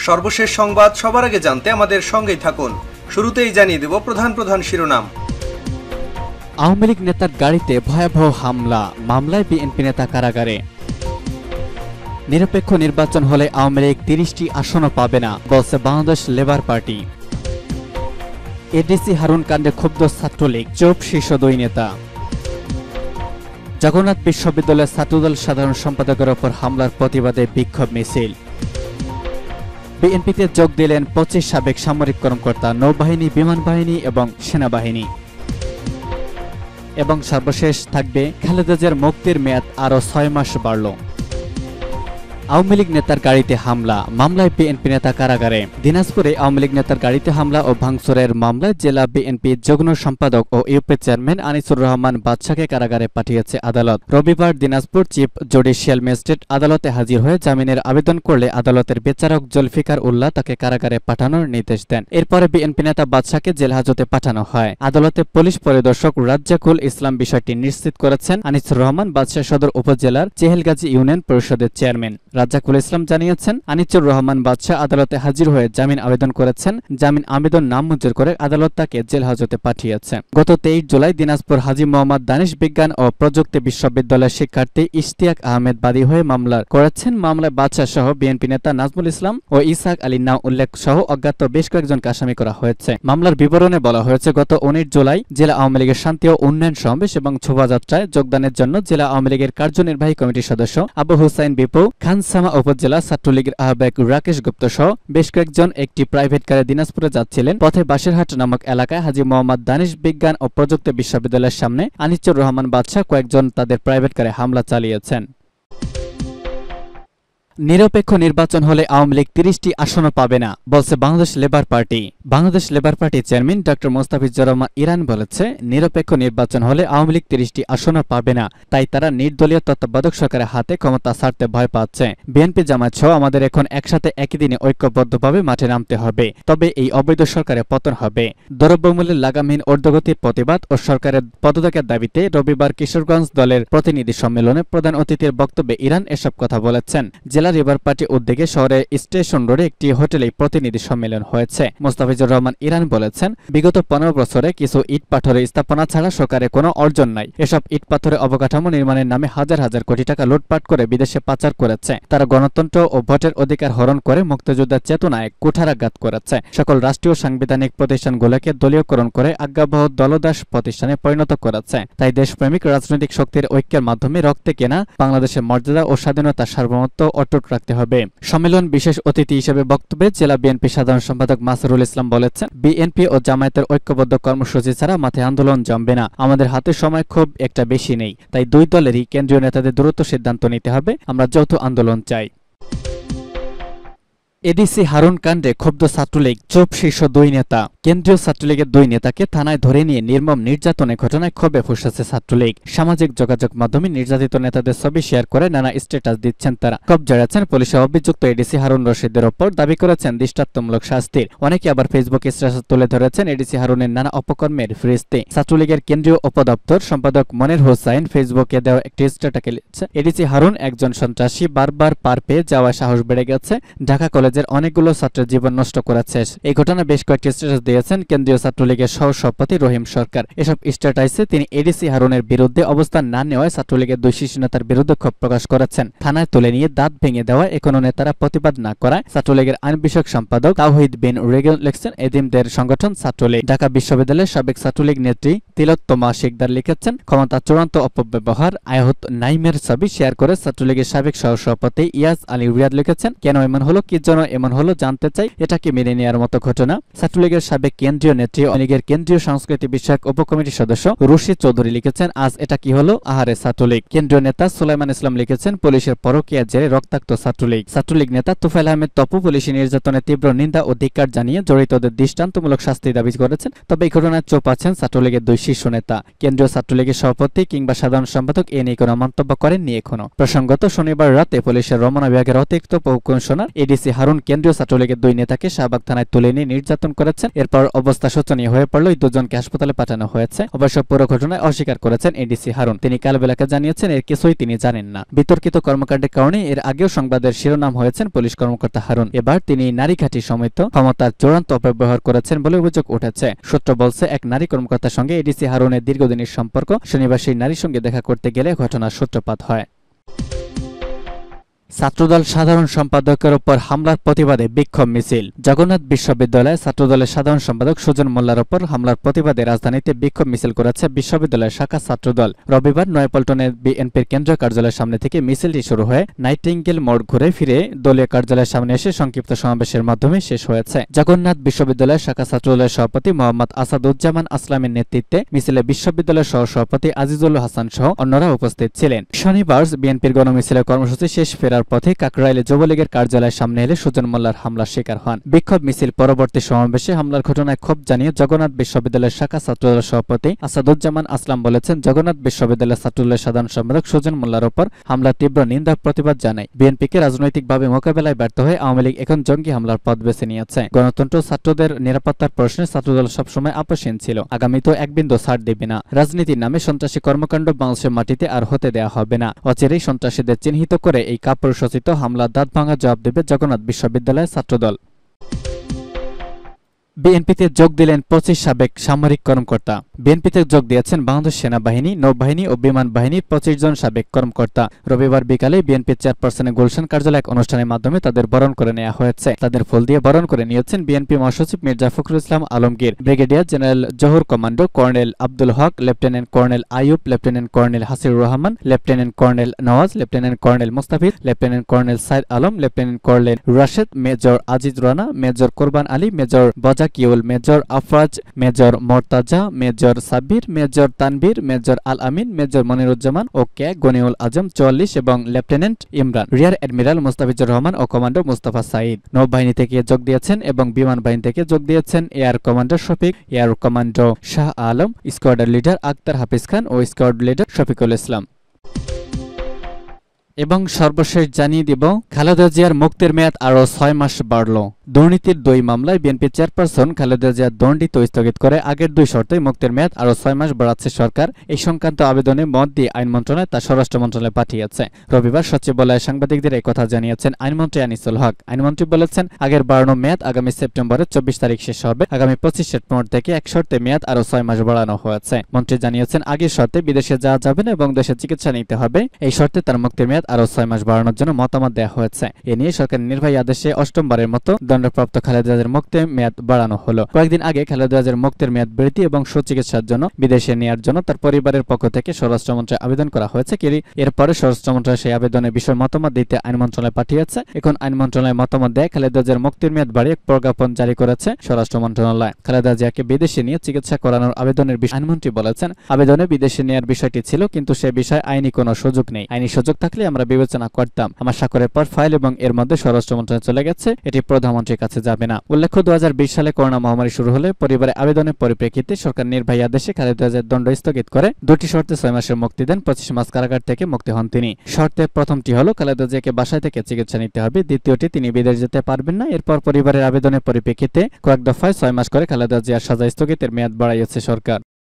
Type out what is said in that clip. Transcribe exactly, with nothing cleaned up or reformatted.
সর্বশেষ সংবাদ সবার আগে জানতে আমাদের সঙ্গেই থাকুন। শুরুতেই জানিয়ে দেব প্রধান প্রধান শিরোনাম। আওয়ামী লীগ নেতার গাড়িতে ভয়াবহ হামলা, মামলায় বিএনপি নেতা কারাগারে। নিরপেক্ষ নির্বাচন হলে আওয়ামী লীগ তিরিশটি আসনও পাবে না, বলছে বাংলাদেশ লেবার পার্টি। এডিসি হারুন কাণ্ডে ক্ষুব্ধ ছাত্রলীগ, চোপ শীর্ষ দুই নেতা। জগন্নাথ বিশ্ববিদ্যালয়ের ছাত্রদল সাধারণ সম্পাদকের ওপর হামলার প্রতিবাদে বিক্ষোভ মিছিল। বিএনপিতে যোগ দিলেন পঁচিশ সাবেক সামরিক কর্মকর্তা, নৌবাহিনী, বিমান বাহিনী এবং সেনাবাহিনী। এবং সর্বশেষ থাকবে খালেদা জিয়ার মুক্তির মেয়াদ আরও ছয় মাস বাড়ল। আওয়ামী লীগ নেতার গাড়িতে হামলা, মামলায় বিএনপি নেতা কারাগারে। দিনাজপুরে আওয়ামী লীগ নেতার গাড়িতে হামলা ও ভাঙচুরের মামলায় জেলা বিএনপি যুগ্ম সম্পাদক ও ইউপি চেয়ারম্যান আনিসুর রহমান বাদশাকে কারাগারে পাঠিয়েছে আদালত। রবিবার দিনাজপুর চিফ জুডিশিয়াল ম্যাজিস্ট্রেট আদালতে হাজির হয়ে জামিনের আবেদন করলে আদালতের বিচারক জুলফিকার উল্লাহ তাকে কারাগারে পাঠানোর নির্দেশ দেন। এরপরে বিএনপি নেতা বাদশাকে জেল হাজতে পাঠানো হয়। আদালতে পুলিশ পরিদর্শক রাজ্জাকুল ইসলাম বিষয়টি নিশ্চিত করেছেন। আনিসুর রহমান বাদশা সদর উপজেলার চেহেলগাজী ইউনিয়ন পরিষদের চেয়ারম্যান। রাজ্জাকুল ইসলাম জানিয়েছেন, আনিসুর রহমান বাদশা আদালতে হাজির হয়ে জামিন আবেদন করেছেন। জামিন আবেদন নামঞ্জুর করে আদালত তাকে জেল হাজতে পাঠিয়েছে। গত তেইশ জুলাই দিনাজপুর হাজী মোহাম্মদ দানিশ বিজ্ঞান ও প্রযুক্তি বিশ্ববিদ্যালয়ের শিক্ষার্থী ইশতিয়াক আহমেদ বাদী হয়ে মামলা করেছেন। মামলায় বাদশা সহ বিএনপি নেতা নাজমুল ইসলাম ও ইসাক আলী নাম উল্লেখ সহ অজ্ঞাত বেশ কয়েকজনকে আসামি করা হয়েছে। মামলার বিবরণে বলা হয়েছে, গত উনিশ জুলাই জেলা আওয়ামী লীগের শান্তি ও উন্নয়ন সমাবেশ এবং শোভাযাত্রায় যোগদানের জন্য জেলা আওয়ামী লীগের কার্যনির্বাহী কমিটির সদস্য আবু হুসাইন বিপু, খানসামা উপজেলা ছাত্রলীগের আহ্বায়ক রাকেশ গুপ্ত সহ বেশ কয়েকজন একটি প্রাইভেট কারে দিনাজপুরে যাচ্ছিলেন। পথে বাসেরহাট নামক এলাকায় হাজী মোহাম্মদ দানিশ বিজ্ঞান ও প্রযুক্তি বিশ্ববিদ্যালয়ের সামনে আনিসুর রহমান বাদশা কয়েকজন তাদের প্রাইভেট কারে হামলা চালিয়েছেন। নিরপেক্ষ নির্বাচন হলে আওয়ামী লীগ তিরিশটি আসনও পাবে না, বলছে বাংলাদেশ লেবার পার্টি। বাংলাদেশ লেবার পার্টির চেয়ারম্যান ডক্টর মোস্তাফিজুর রহমান ইরান বলেছে, নিরপেক্ষ নির্বাচন হলে আওয়ামী লীগ তিরিশটি আসনও পাবে না, তাই তারা নির্দলীয় তত্ত্বাবধায়ক সরকারের হাতে ক্ষমতা ছাড়তে ভয় পাচ্ছে। বিএনপি জামায়াত সহ আমাদের এখন একসাথে একই দিনে ঐক্যবদ্ধভাবে মাঠে নামতে হবে, তবে এই অবৈধ সরকারের পতন হবে। দ্রব্যমূল্যের লাগামহীন ঊর্ধ্বগতির প্রতিবাদ ও সরকারের পদত্যাগের দাবিতে রবিবার কিশোরগঞ্জ দলের প্রতিনিধি সম্মেলনে প্রধান অতিথির বক্তব্যে ইরান এসব কথা বলেছেন। জেলা লেবার পার্টি উদ্যোগে শহরের স্টেশন রোডে একটি হোটেলে প্রতিনিধি সম্মেলন হয়েছে। মোস্তাফিজুর রহমান ইরান বলেছেন, বিগত পনেরো বছরে কিছু ইট পাথরের স্থাপনা ছাড়া সরকারের কোনো অর্জন নাই। এসব ইট পাথরের অবকাঠামো নির্মাণের নামে হাজার হাজার কোটি টাকা লুটপাট করে বিদেশে পাচার করেছে। তারা গণতন্ত্র ও ভোটের অধিকার হরণ করে মুক্তিযোদ্ধার চেতনায় কুঠারাঘাত করেছে। সকল রাষ্ট্রীয় সাংবিধানিক প্রতিষ্ঠানগুলোকে দলীয়করণ করে আজ্ঞাবহ দলদাস প্রতিষ্ঠানে পরিণত করেছে। তাই দেশপ্রেমিক রাজনৈতিক শক্তির ঐক্যের মাধ্যমে রক্তে কেনা বাংলাদেশের মর্যাদা ও স্বাধীনতার সার্বভৌমত্ব অটুট রাখতে হবে। সম্মেলন বিশেষ অতিথি হিসেবে বক্তব্যে জেলা বিএনপি সাধারণ সম্পাদক মাসরুল ইসলাম বলেছেন, বিএনপি ও জামায়াতের ঐক্যবদ্ধ কর্মসূচি ছাড়া মাঠে আন্দোলন জমবে না। আমাদের হাতে সময় খুব একটা বেশি নেই, তাই দুই দলেরই কেন্দ্রীয় নেতাদের দ্রুত সিদ্ধান্ত নিতে হবে। আমরা যৌথ আন্দোলন চাই। এডিসি হারুন কাণ্ডে ক্ষুব্ধ ছাত্রলীগ, চোপ শীর্ষ দুই নেতা। কেন্দ্রীয় ছাত্রলীগের দুই নেতাকে থানায় ধরে নিয়ে নির্মম নির্যাতনের ঘটনায় ক্ষোভে ফুঁসেছে ছাত্রলীগ। সামাজিক যোগাযোগ মাধ্যমে নির্যাতিত নেতাদের ছবি শেয়ার করে নানা স্ট্যাটাস দিচ্ছেন তারা। ক্ষোভ জড়াচ্ছেন পুলিশের অভিযুক্ত এডিসি হারুন রশিদের ওপর, দাবি করেছেন দৃষ্টান্তমূলক শাস্তির। অনেকে আবার ফেসবুকে স্ট্যাটাস তুলে ধরেছেন এডিসি হারুনের নানা অপকর্মের ফিরিস্তি। ছাত্রলীগের কেন্দ্রীয় উপদপ্তর সম্পাদক মনির হোসাইন ফেসবুকে দেওয়া একটি স্ট্যাটাসে লিখেছেন, এডিসি হারুন একজন সন্ত্রাসী, বারবার পার পেয়ে যাওয়ার সাহস বেড়ে গেছে। ঢাকা কলেজের অনেকগুলো ছাত্রের জীবন নষ্ট করেছে। এই ঘটনা বেশ কয়েকটি স্ট্যাটাস দিয়েছেন কেন্দ্রীয় ছাত্রলীগের সহসভাপতি রহিম সরকার। এসব স্ট্যাটাসে তিনি এডিসি হারুনের বিরুদ্ধে অবস্থান না নেওয়ায় ছাত্রলীগের দুই শীর্ষ নেতার বিরুদ্ধে ক্ষোভ প্রকাশ করেছেন। থানায় তুলে নিয়ে দাঁত ভেঙে দেওয়া এখনো নেতারা প্রতিবাদ না করায় ছাত্রলীগের আইন বিষয়ক সম্পাদক তাওহিদ বিন রেগেল লিখছেন, এদিমদের সংগঠন ছাত্রলীগ। ঢাকা বিশ্ববিদ্যালয়ের সাবেক ছাত্রলীগ নেত্রী তিলোত্তমা শিকদার লিখেছেন, ক্ষমতা চূড়ান্ত অপব্যবহার। আয়াহুত নাইমের ছবি শেয়ার করে ছাত্রলীগের সাবেক সহসভাপতি ইয়াজ আলী রিয়াদ লিখেছেন, কেন এমন হলো, কি জন্য এমন হলো জানতে চাই, এটা কি মেনে নেওয়ার মতো ঘটনা? ছাত্রলীগের সাবেক কেন্দ্রীয় নেত্রী ও লীগের কেন্দ্রীয় সংস্কৃতি বিষয়ক উপকমিটির সদস্য রশিদ চৌধুরী লিখেছেন, আজ এটা কি হলো, আহারে ছাত্রলীগ। কেন্দ্রীয় নেতা সুলাইমান ইসলাম লিখেছেন, পুলিশের পরকীয়ার জেরে রক্তাক্ত ছাত্রলীগ। ছাত্রলীগ নেতা তুফাইল আহমেদ তপু পুলিশি নির্যাতনের তীব্র নিন্দা ও ধিক্কার জানিয়ে জড়িতদের দৃষ্টান্তমূলক শাস্তি দাবি করেছেন। তবে এই ঘটনায় চোপ আছেন ছাত্রলীগের দুই শীর্ষ নেতা। কেন্দ্রীয় ছাত্রলীগের সভাপতি কিংবা সাধারণ সম্পাদক এ নিয়ে কোনো মন্তব্য করেননি এখনো। প্রসঙ্গত শনিবার রাতে পুলিশের রমনা বিভাগের অতিরিক্ত কমিশনার এডিসি হারুন হারুন কেন্দ্রীয় ছাত্রলীগের দুই নেতাকে শাহবাগ থানায় তুলে নিয়ে নির্যাতন করেছেন। এরপর অবস্থা শোচনীয় হয়ে পড়ল, এই দুজনকে হাসপাতালে পাঠানো হয়েছে। অবশ্য পুরো ঘটনায় অস্বীকার করেছেন এডিসি হারুন। তিনি কালবেলাকে জানিয়েছেন এর কিছুই তিনি জানেন না। বিতর্কিত কর্মকাণ্ডের কারণে এর আগেও সংবাদের শিরোনাম হয়েছেন পুলিশ কর্মকর্তা হারুন। এবার তিনি নারী ঘাঁটি সমেত ক্ষমতার চূড়ান্ত অপব্যবহার করেছেন বলে অভিযোগ উঠেছে। সূত্র বলছে, এক নারী কর্মকর্তার সঙ্গে এডিসি হারুনের দীর্ঘদিনের সম্পর্ক। শনিবার সেই নারীর সঙ্গে দেখা করতে গেলে ঘটনার সূত্রপাত হয়। ছাত্রদল সাধারণ সম্পাদকের উপর হামলার প্রতিবাদে বিক্ষোভ মিছিল। জগন্নাথ বিশ্ববিদ্যালয়ে ছাত্রদলের সাধারণ সম্পাদক সুজন মোল্লার উপর হামলার প্রতিবাদে রাজধানীতে বিক্ষোভ মিছিল করেছে বিশ্ববিদ্যালয়ের শাখা ছাত্রদল। রবিবার নয়াপল্টনের বিএনপির কেন্দ্রীয় কার্যালয়ের সামনে থেকে মিছিলটি শুরু হয়ে নাইটিঙ্গেল মোড় ঘুরে ফিরে দলীয় কার্যালয়ের সামনে এসে সংক্ষিপ্ত সমাবেশের মাধ্যমে শেষ হয়েছে। জগন্নাথ বিশ্ববিদ্যালয়ের শাখা ছাত্রদলের সভাপতি মোহাম্মদ আসাদুজ্জামান আসলামের নেতৃত্বে মিছিলে বিশ্ববিদ্যালয়ের সহসভাপতি আজিজুল হাসান সহ অন্যরা উপস্থিত ছিলেন। শনিবার বিএনপির গণমিছিলের কর্মসূচি শেষ ফেরার পথে কাকরাইলে যুবলীগের কার্যালয়ের সামনে এলে সুজন মোল্লার হামলার শিকার হন। বিক্ষোভ মিছিল পরবর্তী সমাবেশে হামলার ঘটনায় ক্ষোভ জানিয়ে জগন্নাথ বিশ্ববিদ্যালয়ের শাখা ছাত্রদলের সভাপতি আসাদুজ্জামান আসলাম বলেছেন, জগন্নাথ বিশ্ববিদ্যালয়ের ছাত্রদলের সাধারণ সম্পাদক সুজন মোল্লার উপর হামলার তীব্র নিন্দা প্রতিবাদ জানায়। বিএনপিকে রাজনৈতিকভাবে মোকাবেলায় ব্যর্থ হয়ে আওয়ামী লীগ এখন জঙ্গি হামলার পথ বেছে নিয়েছে। গণতন্ত্র ছাত্রদের নিরাপত্তার প্রশ্নে ছাত্রদল সবসময় আপোষহীন ছিল, আগামীতেও এক বিন্দু ছাড় দেবে না। রাজনীতির নামে সন্ত্রাসী কর্মকাণ্ড বাংলাদেশের মাটিতে আর হতে দেয়া হবে না। অচিরেই সন্ত্রাসীদের চিহ্নিত করে এই কাপুরুষোচিত হামলা দাঁত ভাঙা জবাব দেবে জগন্নাথ বিশ্ববিদ্যালয়ের ছাত্রদল। বিএনপিতে যোগ দিলেন পঁচিশ সাবেক সামরিক কর্মকর্তা। বিএনপিতে যোগ দিয়েছেন বাংলাদেশ সেনাবাহিনী, নৌবাহিনী ও বিমান বাহিনীর পঁচিশ জন সাবেক কর্মকর্তা। রবিবার বিকালে বিএনপির চেয়ারপারসনের গুলশান কার্যালয়ে এক অনুষ্ঠানের মাধ্যমে তাদের বরণ করে নেওয়া হয়েছে। তাদের ফুল দিয়ে বরণ করে নিয়েছেন বিএনপি মহাসচিব Mirza Fakhrul Islam Alamgir, brigadier general Zahur commando colonel Abdul Haq, lieutenant colonel Ayub, lieutenant colonel Hasir Rahman, lieutenant colonel Nawaz, lieutenant colonel Mustafiz, lieutenant colonel Saeed Alam, lieutenant colonel Rashed, major Aziz Rana, major Korban Ali, major Bazakiul, major Afraz, major Murtaza, major Sabbir, major Tanvir, major Al Amin, major Moniruzzaman ও কে গনিউল আজম চুয়াল্লিশ এবং lieutenant Imran, rear admiral Mustafizur Rahman ও কমান্ডার মুস্তাফা সাঈদ। নৌবাহিনী থেকে যোগ দিয়েছেন এবং বিমান বাহিনী থেকে যোগ দিয়েছেন air commander Shafiq, air commando Shah Alam, squadron leader Akhtar Hafiz Khan ও স্কোয়াড লিডার শফিকুল ইসলাম। এবং সর্বশেষ জানিয়ে দিব, খালেদা জিয়ার মুক্তির মেয়াদ আরও ছয় মাস বাড়ল। দুর্নীতির দুই মামলায় বিএনপি চেয়ারপারসন খালেদা জিয়ার দণ্ডিত স্থগিত করে আগের দুই শর্তে মুক্তির মেয়াদ আরও ছয় মাস বাড়াচ্ছে সরকার। এই সংক্রান্ত আবেদনে মত দিয়ে আইন মন্ত্রণালয় তা স্বরাষ্ট্র মন্ত্রণালয়ে পাঠিয়েছে। রবিবার সচিবালয়ে সাংবাদিকদের এই কথা জানিয়েছেন আইনমন্ত্রী আনিসুল হক। আইনমন্ত্রী বলেছেন, আগের বাড়ানো মেয়াদ আগামী সেপ্টেম্বরের চব্বিশ তারিখ শেষ হবে। আগামী পঁচিশ সেপ্টেম্বর থেকে এক শর্তে মেয়াদ আরও ছয় মাস বাড়ানো হয়েছে। মন্ত্রী জানিয়েছেন, আগের শর্তে বিদেশে যাওয়া যাবে না এবং দেশে চিকিৎসা নিতে হবে। এই শর্তে তার মুক্তির মেয়াদ আরও ছয় মাস বাড়ানোর জন্য মতামত দেওয়া হয়েছে। এ নিয়ে সরকারের নির্বাহী আদেশে অষ্টমবারের মতো দণ্ডপ্রাপ্ত খালেদা জিয়ার মুক্তির মেয়াদ বাড়ানো হলো। কয়েকদিন আগে খালেদা জিয়ার মুক্তির মেয়াদ বৃদ্ধি এবং সুচিকিৎসার জন্য বিদেশে নেওয়ার জন্য তার পরিবারের পক্ষ থেকে স্বরাষ্ট্র মন্ত্রণালয়ে আবেদন করা হয়েছে। এরপরে স্বরাষ্ট্র মন্ত্রণালয় সেই আবেদনের বিষয়ে মতামত দিতে আইন মন্ত্রণালয়ে পাঠিয়েছে। এখন আইন মন্ত্রণালয় মতামত দেয় খালেদা জিয়ার মুক্তির মেয়াদ বাড়িয়ে প্রজ্ঞাপন জারি করেছে স্বরাষ্ট্র মন্ত্রণালয়। খালেদা জিয়াকে বিদেশে নিয়ে চিকিৎসা করানোর আবেদনের বিষয়ে আইনমন্ত্রী বলেছেন, আবেদনে বিদেশে নেওয়ার বিষয়টি ছিল, কিন্তু সে বিষয়ে আইনি কোনো সুযোগ নেই। আইনি সুযোগ থাকলে আমরা বিবেচনা করতাম। আমার স্বাক্ষরের পর ফাইল এবং এর মধ্যে স্বরাষ্ট্র মন্ত্রণালয়ে চলে গেছে, এটি প্রধানমন্ত্রীর কাছে যাবে না। উল্লেখ্য, দু হাজার বিশ সালে করোনা মহামারী শুরু হলে পরিবারের আবেদনের পরিপ্রেক্ষিতে সরকার নির্বাহী আদেশে খালেদা জিয়ার দণ্ড স্থগিত করে দুটি শর্তে ছয় মাসের মুক্তি দেন। পঁচিশ মাস কারাগার থেকে মুক্তি হন তিনি। শর্তে প্রথমটি হলো খালেদা জিয়াকে বাসায় থেকে চিকিৎসা নিতে হবে, দ্বিতীয়টি তিনি বিদেশ যেতে পারবেন না। এরপর পরিবারের আবেদনের পরিপ্রেক্ষিতে কয়েক দফায় ছয় মাস করে খালেদা জিয়ার সাজা স্থগিতের মেয়াদ বাড়াইয়েছে সরকার।